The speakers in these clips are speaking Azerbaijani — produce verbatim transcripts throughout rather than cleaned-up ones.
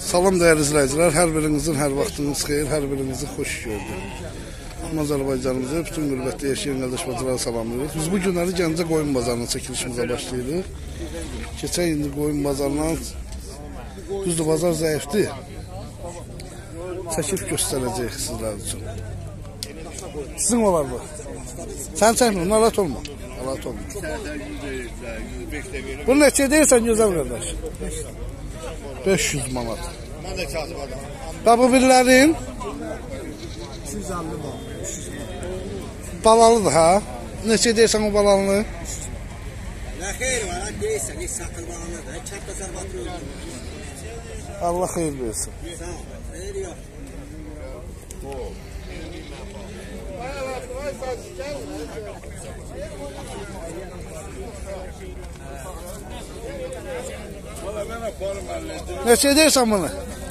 Salam değerli izləyicilər, hər birinizin hər vaxtınız xeyir, hər birinizi xoş gördük. Azərbaycanımızı, bütün qürbətdə yaşayan qardaş bacılara salamlayırıq. Biz bu günləri Gəncə qoyun bazarına çəkilişimizə başlayırıq. Keçən indi qoyun bazarından, düzdür, bazar zəifdir. Çəkib göstərəcəyik sizlər üçün. Sizin olar bu. Sən çəkmə, narahat olma. Narahat olma. Bunu neçə deyirsən gözəl qardaş? beş yüz manat. Və bu birlərin balalıdır ha? Neçə deyirsən o balalını? Nə xeyir var, deyirsən, heç satır balanıdır. Kət basar batır öldür. Allah xeyir versin. Sağ ol, xeyir yox. Neçə deyirsən bunu?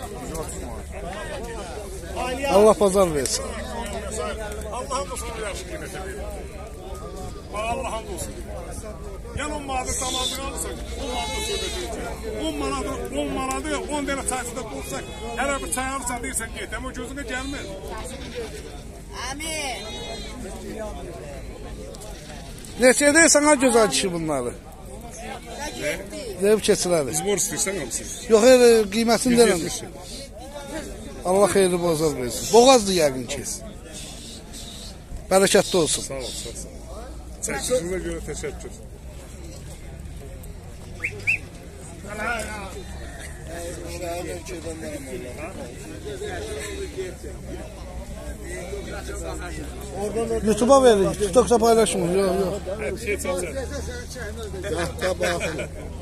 Allah pazar versin. Allah'ın olsun bir yaşlı kıymeti verir. Allah'ın olsun. Yani on manatı tamamını alırsak, on manatı söhbət edəcək. on manatı, on manatı, on dənə çaysıda bulsak, hər bir çay alırsan deyirsən get, ama gözünə gəlmir. Amin. Neçə deyirsən ha gözəl kişi bunları? Deyib keçilədir. Zbor istəyirsən almışsın. Yox, qiymətini deyirəm. Allah xeyirli bozar versin. Boğazdır yəqin ki. Bərəkətli olsun. Sağ ol, sağ ol. Çəkişinizə görə təşəkkür. YouTube'a verin, TikTok'ta paylaşın. Yok, yok. Şey çəkəcək. Hatta bakın.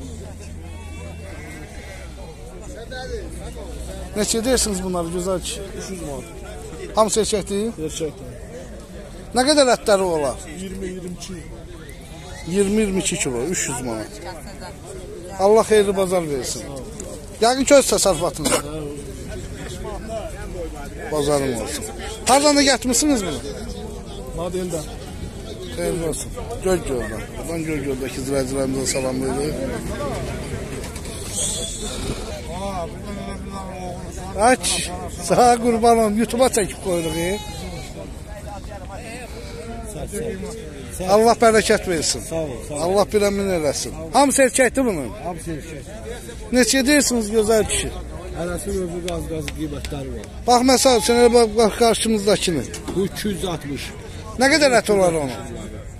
Neçə deyirsiniz bunları gözəl ki? üç yüz manat. Hamısı erkəkdir? Gerçekten. Nə qədər ətləri olar? iyirmi iyirmi iki. iyirmi iyirmi iki kilo, üç yüz manat. Allah xeyirli bazar versin. Yəqin ki öz təsərrüfatınız. Bazarım olsun. Hardan da gətirmişsiniz bunu? Maden'den. Xeyirli olsun. Göl-Göl'dən. Buradan Göl-Göl'dəki izləyicilərimizə salamlayırıq. Aç, sağ qurban olum. YouTube'a çəkib qoyuruq. Allah bərəkət versin. Sağ ol, sağ ol. Allah bir əmin eləsin. Hamısı erkəkdir bunun. Hamısı erkek. Neçə deyirsiniz gözəl kişi? Hərəsin özü qaz-qazı qiymətləri var. Bax, məsəl üçün, bax, bax qarşımızdakini. Bu iki yüz altmış. Nə qədər ət olar onun? Ya,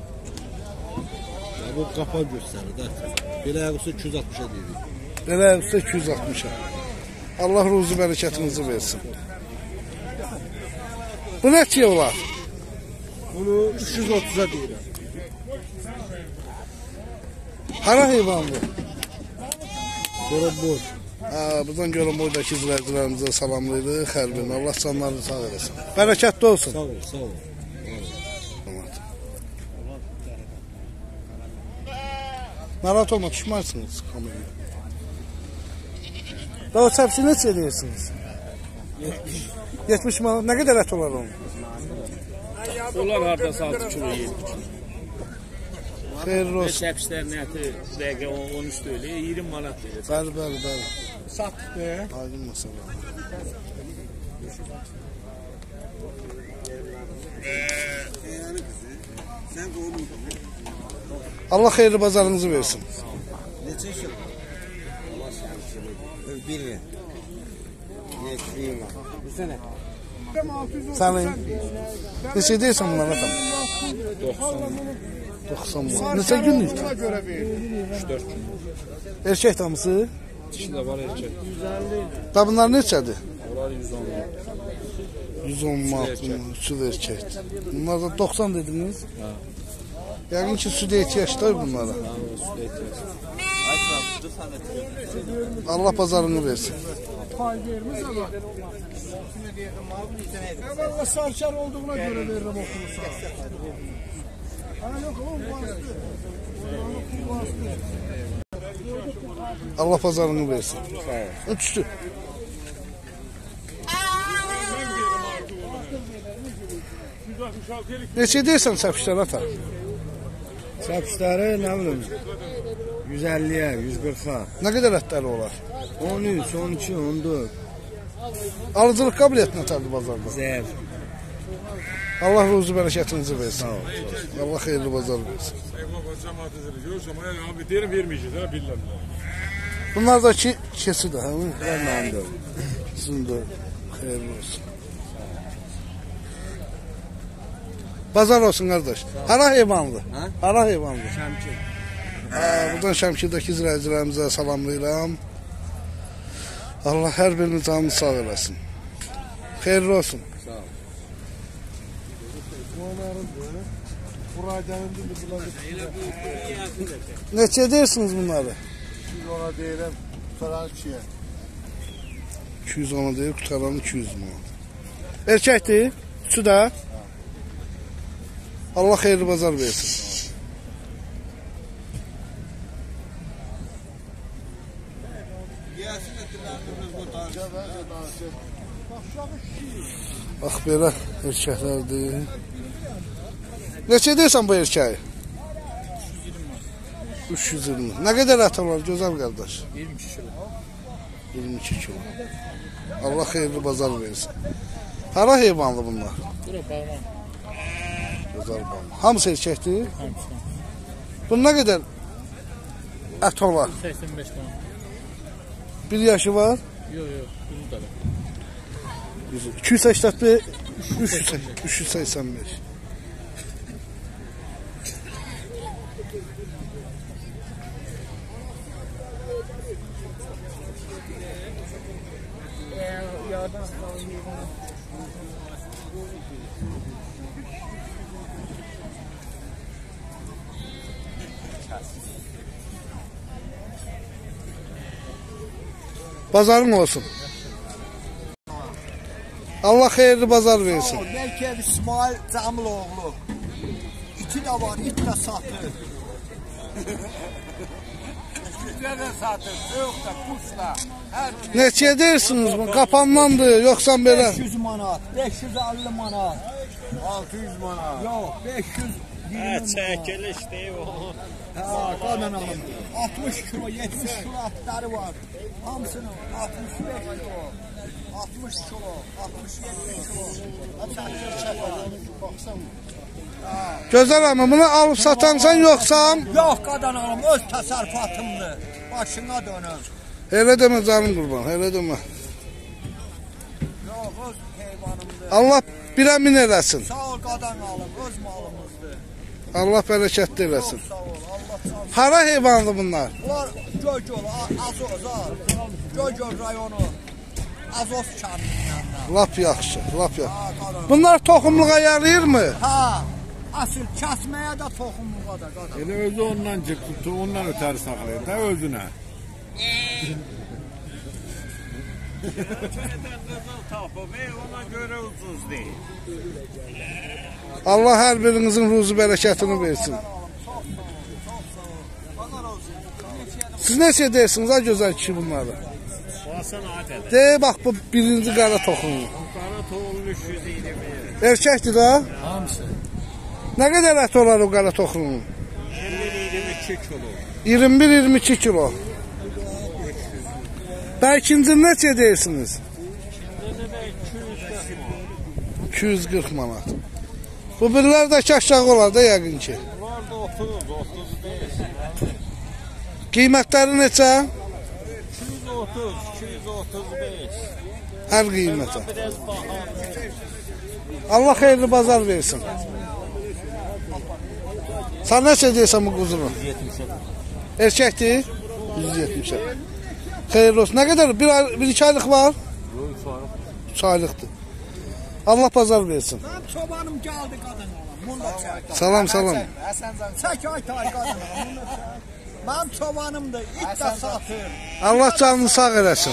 bu qapa göstərir də. Belə ayaqüstə iki yüz altmışa deyirik. Belə ayaqüstə iki yüz altmışa. Allah ruzu bərəkətinizi versin. Bu neçə olar? Bunu üç yüz otuza deyirəm. Hara heyvan bu? Görə boş. Hə, buradan görən boydakı izləyicilərimizə salamlayırıq. Hər birini Allah canlarını sağ eləsin. Bərəkətli olsun. Sağ ol, sağ ol. Narahat olma, düşmərsiniz kameraya. Daha o çəpsi neçə edirsiniz? yetmiş manat. Nə qədər ət olar onun? Onlar hardasa altı kilo yedi kilo. Xeyirli olsun. Çəpişlərin əti dəqiqə on üç deyil, iyirmi manat deyil. Bəli, bəli, bəli. Satdıq be. Aydın məsələ. Sən qoğulmuydun. Allah xeyirli bazarınızı versin. Neçə şey? Allah şəhəmsini. Biri. Yetmiyim. Bu sənə. Sənin. Neçə deyirsən bunlara tam? doxsan manat. Neçə günlük? üç dörd gün. Erkək tamısı? Dişi də var erkək. Da bunlar neçədir? Onlar yüz on. yüz on manat. Süd erkəkdir. Bunlar da doxsan dediniz? Hə. Yəqin ki, süd ehtiyaclar bunlara. Süd ehtiyac. Allah pazarını versin. Pay vermez ama. Ya valla sarkar olduğuna göre veririm okulusa. Ha yok oğlum bu Allah pazarını versin. Üçtü. Neçə deyirsən səpişlər ata? Səpişləri nə bilim yüz əlliyə, yüz qırxa. Nə qədər ətləri olar? on üç, on iki, on dörd. Alıcılıq qabiliyyəti nətərdir bazarda? Zəif. Allah ruzu bərəkətinizi versin. Sağ ol. Allah xeyirli bazar versin. Abi derim vermeyeceğiz ha billahi. Bunlar da ki kesidir, hə? Mənimdir. Sizin də xeyirli olsun. Bazar olsun qardaş. Hara heyvandır? Hara heyvandır? Şəmkir. Buradan Şəmkirdəki izləyicilərimizə salamlayıram. Allah hər birinin canını sağ eləsin. Xeyirli olsun. Sağ ol. Neçə deyirsiniz bunları? iki yüz ona deyirəm, tutaran ikiyə. iki yüz ona deyir, qutaran iki yüz manat. Erkəkdir, üçü də. Allah xeyirli bazar versin. Bax belə erkəklərdir. Neçə deyirsən bu erkəyi? üç yüz iyirmi. Nə qədər ət var gözəl qardaş? iyirmi iki kilo. iyirmi iki kilo. Allah xeyirli bazar versin. Hara heyvanlı bunlar? Bura bağlan. Gözəl bağlı. Hamısı erkəkdir? Hamısı. Bunun nə qədər ət olar? səksən beş tane. Bir yaşı var? Yox, yox. Yüz dana. iki yüz səksən beş, üç yüz səksən beş. Bazarın olsun. Allah xeyirli bazar versin. Melkev İsmail Camiloğlu. İki de var, it de satır. Güzel de satır, soğuk da, kuş da. Neçə deyirsiniz bu? Qapandandır, yoxsa belə? beş yüz manat, beş yüz elli manat. altı yüz manat. Yok, beş yüz yirmi manat. Çəkiliş deyib o. Ha, qadın alım. altmış kilo, yetmiş kilo atları var. Hamısının altmış beş kilo. altmış kilo, altmış yedi kilo. Gözəl amma bunu alıb satansan yoxsa? Yok qadın alım, öz təsərrüfatımdır. Başına dönür. Elə demə canım qurban, elə demə. Yok, öz heyvanımdır. Allah birə min eləsin. Sağ ol qadın alım, öz malımızdır. Allah bərəkətli eləsin. Sağ ol, Allah sağ ol. Hara heyvanlı bunlar? Bunlar Göygöl, Azoz, Göygöl rayonu. Azoz kəndinin yanına. Lap yaxşı, lap yaxşı. Ha, qadın. Bunlar toxumluğa yarayır mı? Ha, asıl kəsməyə də toxumluğa da qadın. Elə özü ondan çıxdı, ondan ötəri saxlayır da özünə. Tapıb, ona görə ucuz deyil. Allah hər birinizin ruzu bərəkətini versin. Siz neçə deyirsiniz ha gözəl kişi bunları? Basan adədə. De bax bu birinci qara toxumlu. Qara toğul üç yüz iyirmi. Erkəkdir də? Hamısı. Nə qədər ət olar o qara toxumunun? iyirmi iyirmi iki kilo. iyirmi bir iyirmi iki kilo. Bə ikincini neçə deyirsiniz? iki yüz qırx manat. Bu birlər də aşağı olar da yəqin ki. Bunlar da otuz, otuz beş. Qiymətləri neçə? iki yüz otuz, iki yüz otuz beş. Hər qiymətə. Biraz baha. Allah xeyirli bazar versin. Sən neçə deyirsən bu quzunu? Erkəkdir? yüz yetmişə. Xeyirli olsun. Nə qədər? Bir, ay, bir iki aylıq var? Üç aylıqdır. Allah bazar versin. Mənim çobanım gəldi qadın alım. Bunu da çək. Salam, salam. Həsəncan, çək ay tay qadın alım. Mənim çobanımdır, it də satır. Allah canını sağ eləsin.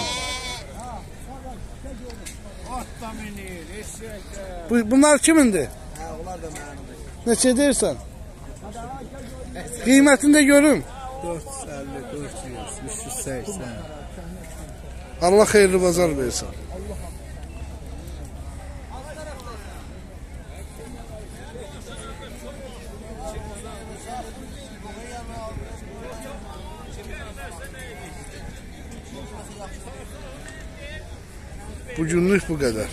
At da minir, eşək də. Bu, bunlar kimindir? Hə, onlar da mənimdir. Neçə deyirsən? Qiymətini də görüm. dörd yüz əlli, dörd yüz, üç yüz səksən. Allah xeyirli bazar versin. Bugünlük bu qədər.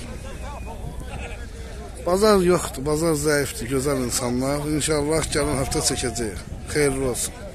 Bazar yoxdur, bazar zəifdir, gözəl insanlar. İnşallah gələn həftə çəkəcəyik. Xeyirli olsun.